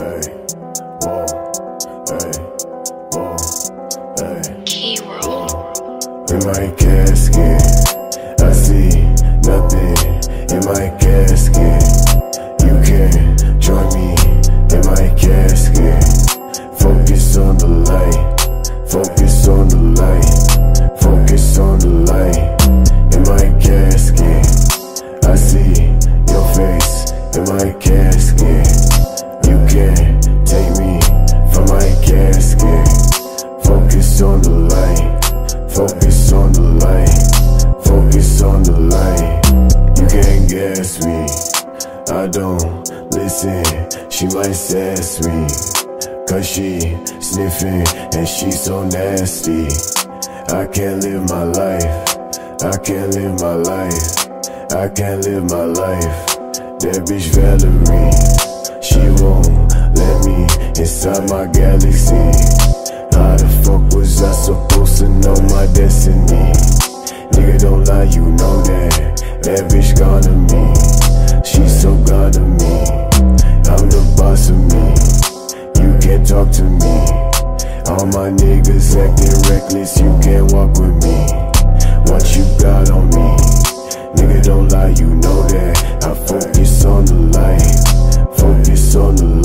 Hey, whoa, hey, whoa, hey. K-Roll. In my casket, I see nothing in my casket. You can't join me in my casket. Focus on the light, focus on the light, focus on the light. In my casket, I see your face in my casket. You can't take me from my casket. Focus on the light, focus on the light, focus on the light. You can't gas me, I don't listen. She might sass me, cause she sniffing and she so nasty. I can't live my life, I can't live my life, I can't live my life. That bitch Valerie, she won't let me inside my galaxy. How the fuck was I supposed to know my destiny? Nigga, don't lie, you know that. That bitch gone to me, she so gone to me. I'm the boss of me, you can't talk to me. All my niggas acting reckless, you can't walk with me. What you got on me? Nigga, don't lie, you know that. I focus on the light, focus on the light.